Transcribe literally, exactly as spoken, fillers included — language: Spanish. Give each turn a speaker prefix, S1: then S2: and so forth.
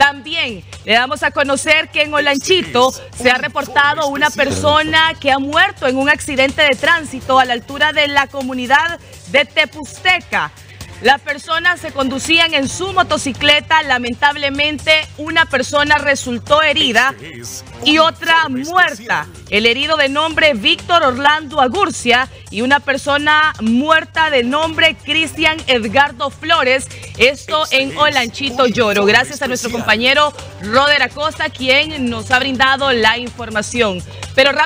S1: También le damos a conocer que en Olanchito se ha reportado una persona que ha muerto en un accidente de tránsito a la altura de la comunidad de Tepusteca. Las personas se conducían en su motocicleta. Lamentablemente, una persona resultó herida y otra muerta. El herido de nombre Víctor Orlando Agurcia y una persona muerta de nombre Cristian Edgardo Flores. Esto en Olanchito, Yoro. Gracias a nuestro compañero Roder Acosta, quien nos ha brindado la información. Pero